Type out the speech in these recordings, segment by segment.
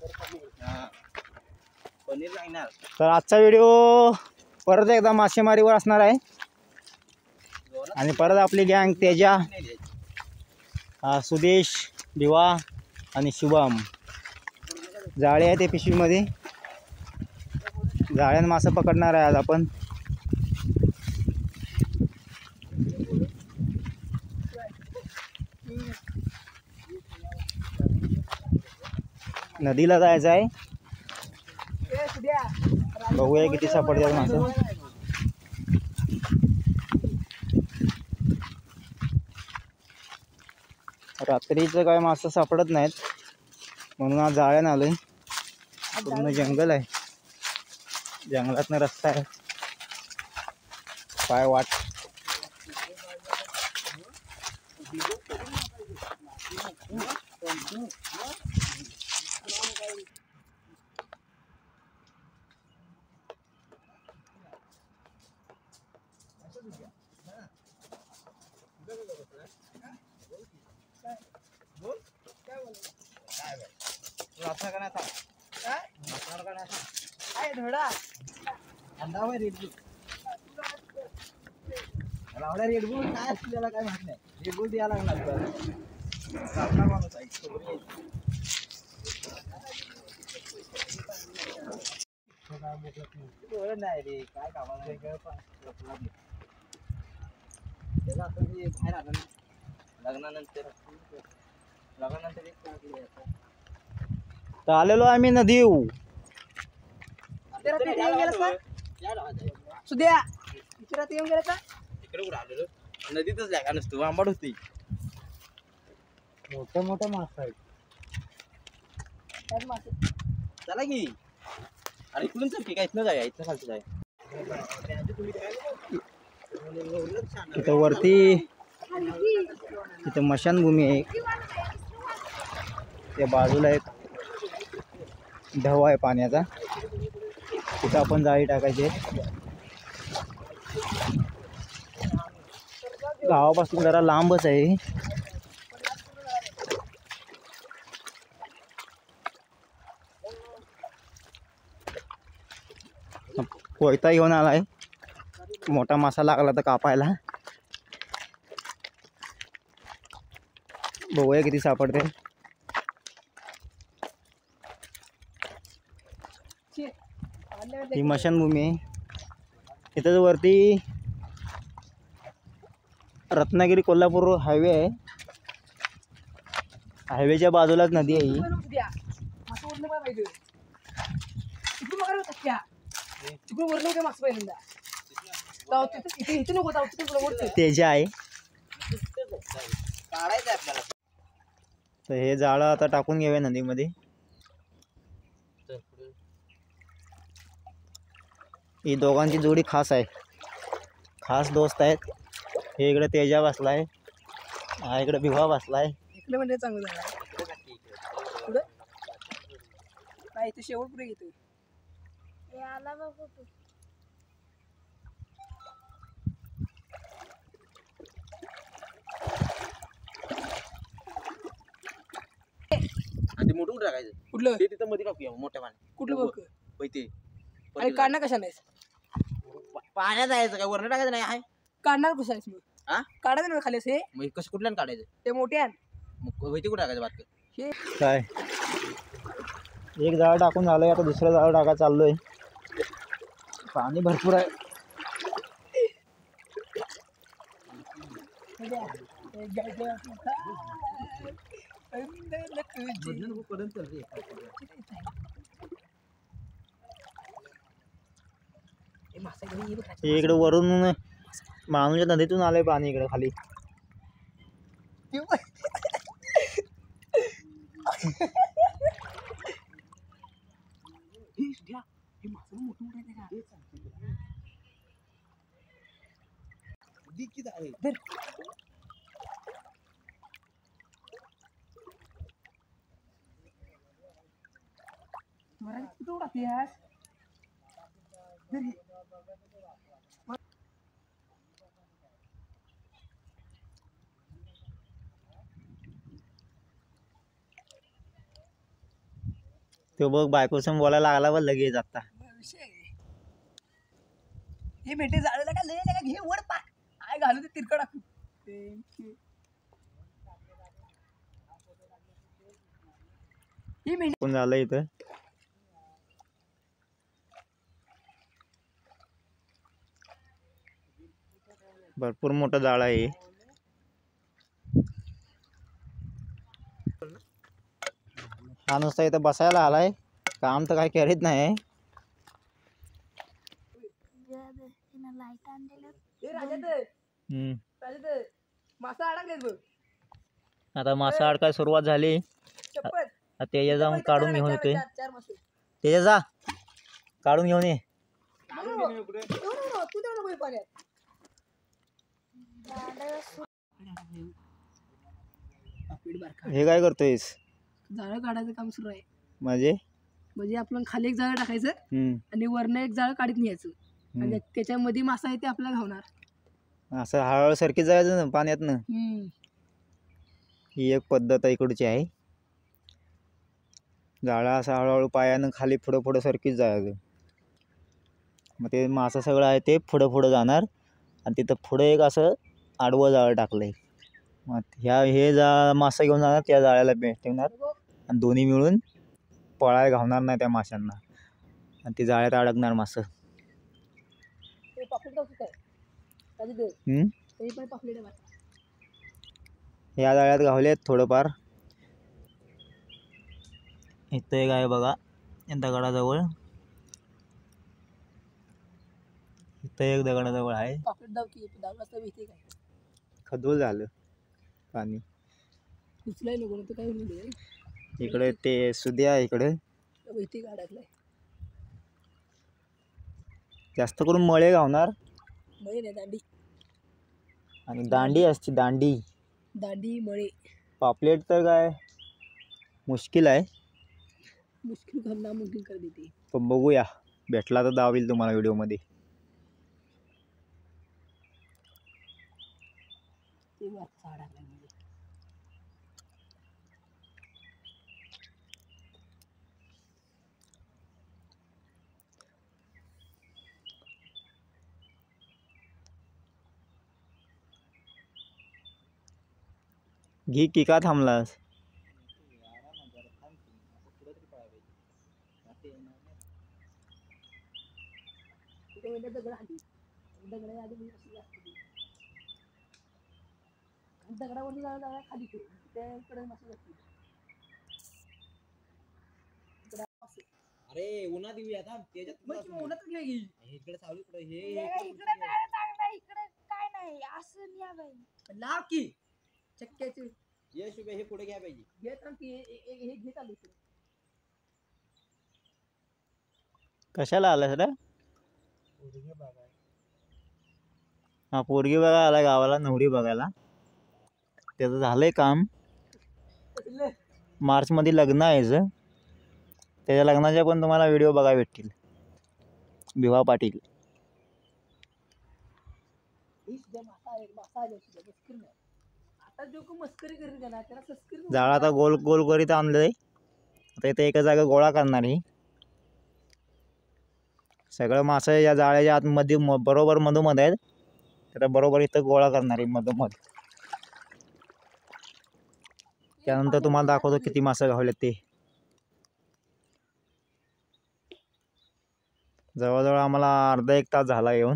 तर आजचा व्हिडिओ परत एकदा मासेमारीवर असणार आहे आणि परत आपली गँग तेजा, सुदेश, दिवा आणि शुभम जाळे आहे ते पिशवीमध्ये जाळ्यानं मासे पकडणार आहे आज आपण. नदीला जायचं आहे, बघूया किती सापडतात मासे. रात्रीचं काय मासे सापडत नाहीत म्हणून आज जाळ्यानं आलोय. पूर्ण जंगल आहे, जंगलातनं रस्ता आहे, पाय वाट. रेडबुल काय असलेला काय माहित नाही. रेडबुल द्यायला लागणार माणूस आहे. नाही रे काय कामाला त्याला आता मी बाहेर आलो लग्नानंतर तर आलेलो आम्ही नदी येऊ सुद्या येऊन गेला का इकडे कुठं आलेलो नदीतच जागा नसतो आंबट होती. मोठे मोठे मासे आहेत चला की. अरे इकडून चल की काय इथनं जाऊया इथनं खालचं जाऊया. तिथं वरती तिथं मशानभूमी आहे, त्या बाजूला एक ढव आहे पाण्याचा, तिथं आपण जाळी टाकायची. गावापासून जरा लांबच आहे. कोयता घेऊन आलाय, मोठा मासा लागला तर कापायला. बघूया किती सापडते. ही मशानभूमी आहे. इथं वरती रत्नागिरी कोल्हापूर हायवे आहे, हायवेच्या बाजूलाच नदी आहे ही. तेजा आहे. तर हे जाळं आता टाकून घेऊया नदीमध्ये. ही दोघांची जोडी खास आहे, खास दोस्त आहेत. हे इकडे तेजा बसलाय, हा इकडे भिवा बसलाय. इकडे म्हणजे चांगलं झालं पुढे काय इथे शेवट पुढे घेतो आला बघ तू. ते मोठं कुठं टाकायचं कुठलं ते तिथं मध्ये टाकूया मोठ्या पाण्यात. कुठलं बघ ते अरे काढणार कशा नाही पाण्यात जायचं काय वरनं टाकायचं नाही आहे काढणार कसं आहेस मग हा काढायचं ना खाली असे मग कसं कुठल्यानं काढायचं ते मोठ्या मग होती कुठं टाकायचं बात हे काय. एक जाळ टाकून झालंय, आता दुसरं जाळ टाका चाललोय. पाणी भरपूर आहे. इकडे वरून माणूच्या नदीतून आलंय पाणी इकडे खाली. तो बघ बायकोसमोर बोलायला लागला बघ लगेच आता. हे मेटे जाळलं का लय घे वर पाक आय घालू ते तिरकड टाकू. कोण झालं इथं. भरपूर मोठं जाळ आहे. हा नुसता इथं बसायला आलाय, काम तर काही करीत नाही. आता मासा अडकाय सुरुवात झाली. त्याच्या जाऊन काढून घेऊन येतोय. त्याच्या जा काढून घेऊन ये. हे काय करतोयस. जाळं काढायचं काम सुरू आहे. म्हणजे आपण खाली एक जाळं टाकायचं आणि वरनं एक जाळं काढत न्यायचं आणि त्याच्यामध्ये मासा आहे ते आपल्याला घावणार. असं हळूहळू सरकी जायचं ना पाण्यातनं. ही एक पद्धत इकडची आहे. जाळा असं हळूहळू पायानं खाली पुढं सरकीच जायचं. मग ते मासा सगळं आहे ते पुढं जाणार आणि तिथं पुढं एक असं आडवं जाळं टाकलंय. मग हे मासा घेऊन जाणार त्या जाळ्याला ठेवणार आणि दोन्ही मिळून पळायला घावणार नाही त्या माशांना आणि ते जाळ्यात अडकणार मासं. या जाळ्यात घावलेत थोडंफार. इथं एक आहे बघा दगडाजवळ. इथं एक दगडाजवळ आहे. खदूळ झालं पाणी. इकडे ते सुद्या इकडे जास्त करून मळे घावणार आणि दांडी असते. दांडी मळे पापलेट तर काय मुश्किल आहे. मुश्किल कर देते. पण बघूया भेटला तर दावील तुम्हाला व्हिडिओ मध्ये. घी की का थांबलास. अरे उन्हात येऊया आता इकडे सावली काय नाही असं लाव की चक्क्याचे यश हे पुढे घ्या पाहिजे. घे चालू. कशाला आलास रे. हा पोरगी बघा आला गावाला नवरी बघायला. त्याचं झालंय काम. मार्च मध्ये लग्न आहे. त्याच्या लग्नाचे पण तुम्हाला व्हिडिओ बघायला भेटतील. विवाह पाटील जाळा आता गोल गोल करीत आणलंय. आता इथे एका जागा गोळा करणार आहे. सगळं मासे या जाळ्याच्या आतमध्ये बरोबर मधोमध आहेत. आता बरोबर इथं गोळा करणार आहे मधोमध. त्यानंतर तुम्हाला दाखवतो किती मासे घावले ते. जवळजवळ आम्हाला अर्धा एक तास झाला येऊन.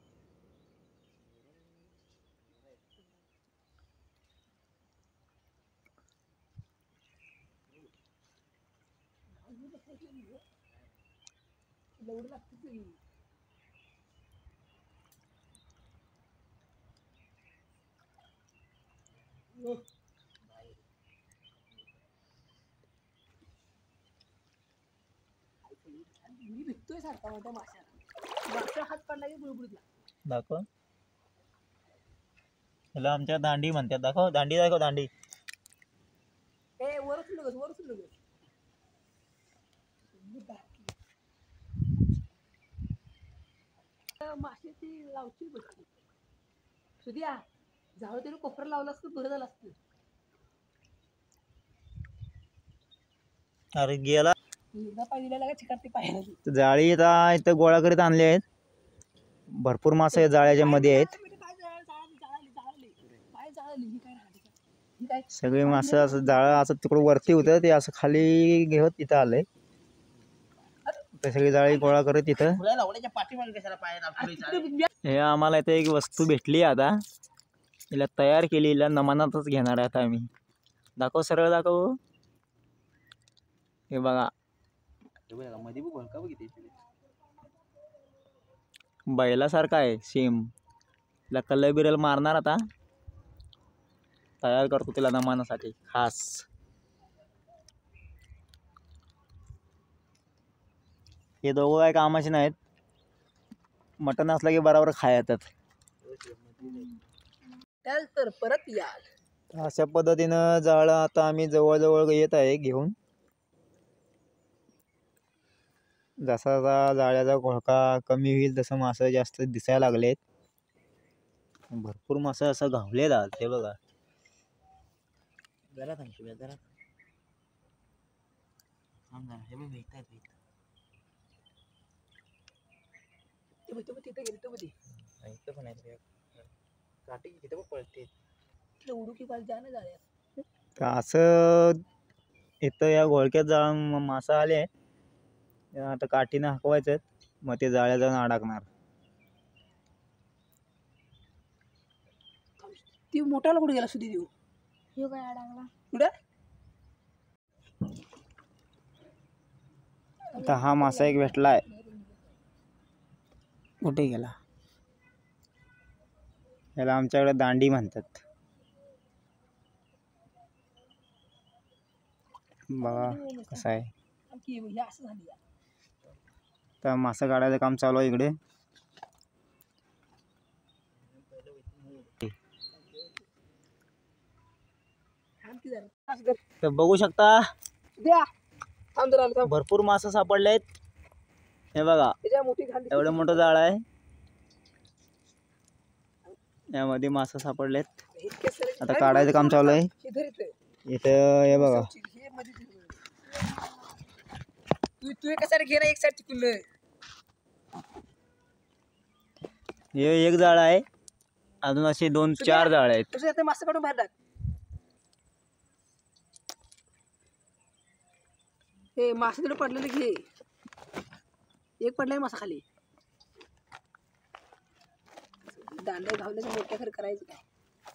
दाखव. ह्याला आमच्या दांडी म्हणतात. दाखव दांडी. दांडी माशाची लावची बसली. सुद्या जाऊ तरी कोपरा लावला असतं बरं झालं असतं. अरे गेला जाळी इथं गोळा करीत आणले आहेत. भरपूर मासे या जाळ्याच्या मध्ये आहेत. सगळे मासे असं जाळं असं तिकडं वरती होतं ते असं खाली घेत तिथं आलंय. ते सगळी जाळी गोळा करत तिथं. हे आम्हाला इथे एक वस्तू भेटली आता. हिला तयार केली, हिला नमनातच घेणार आहे आता आम्ही. दाखव, सरळ दाखव. हे बघा, बैलासारखा आहे सेम. तिला कलर बिरल मारणार आता. तयार करतो तिला नमनासाठी खास. हे दोघं काय कामाचे नाहीत. मटण असलं की बरोबर खायतात. तर परत या. अशा पद्धतीनं जाळं आता आम्ही जवळजवळ येत आहे घेऊन. जसा जाळ्याचा घोळका कमी होईल तसं मासे जास्त दिसायला लागलेत. भरपूर मासे असं घावलेत आज. हे बघा, जरा थांबतो जरा. हे बघ भेटतात. इथं पण आहे काठी, इथं पण पळते. उडुकी पाल जा ना जाळ्यात. असं इथं या घोळक्यात जाळं मासा आले. आता काठीनं हाकवायचं, मग ते जाळ्या जाऊन अडकणार. ती मोठाला कुठे गेला सुधी देऊ? हे काय अडकला कुठं? आता हा मासा एक भेटलाय. कुठे गेला? याला आमच्याकडे दांडी म्हणतात. बघा कसं आहे. तर मासा काढायचं काम चालू आहे इकडे. तर बघू शकता भरपूर मासे सापडलेत. हे बघा, एवढं मोठं जाळ आहे. यामध्ये मासे सापडलेत. आता काढायचं काम चालू आहे इथं. हे बघा, हे एक जाळ आहे. अजून असे 2-4 जाळ आहेत. मासे काढून बाहेर टाक. हे मासे तिकडे पडलेले घे. एक पडलाय मासा खाली. दांड्या घावल्याचं मोठ्या खरं करायचं काय?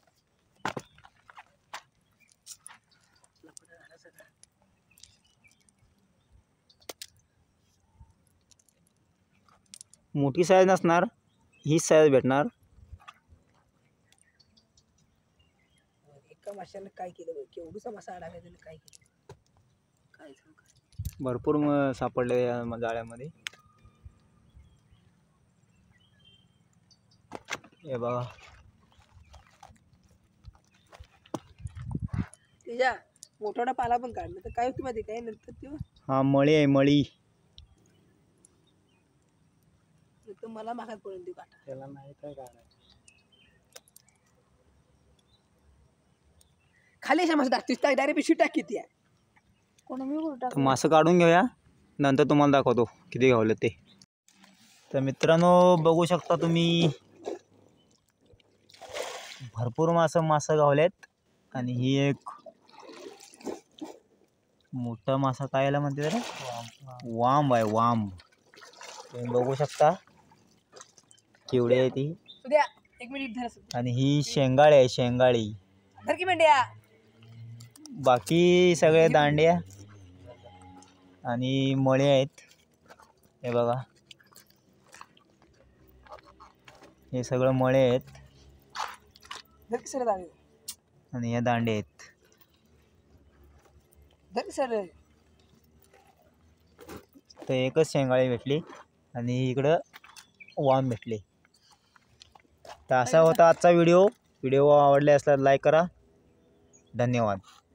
मोठी साईज नसणार, ही साईज भेटणार. एका माशाने काय केलं? केवढूसा मासा अडकला त्याने काय केलं? काय भरपूर सापडले या जाळ्यामध्ये. हे बघा, त्याच्या मोठा पाला पण काढला तर काय होती माहिती काय नंतर ते? हा मळी आहे, मळी. तर मला मागात पडून देऊ काटा. त्याला नाही काय काढायचं. खाली अशा मासे टाकतीस, डायरेक्ट पिशवी टाक किती आहे. कोण मी टाक. मासे काढून घेऊया, नंतर तुम्हाला दाखवतो किती गावले ते. तर मित्रांनो बघू शकता तुम्ही, भरपूर मासे गावलेत. आणि ही एक मोठा मासा कायला म्हणते रे? वाम आहे, वाम. तुम्ही बघू शकता केवढी आहे ती. एक मिनिट. आणि ही शेंगाळी आहे, शेंगाळी. बाकी सगळे दांड्या आणि मळे आहेत. हे बघा, हे सगळं मळे आहेत आणि या दांडे आहेत. तर एकच शेंगाळी भेटली आणि इकडं वाम भेटले. तर असा होता आजचा व्हिडिओ. व्हिडिओ आवडले असल्यास लाईक करा. धन्यवाद.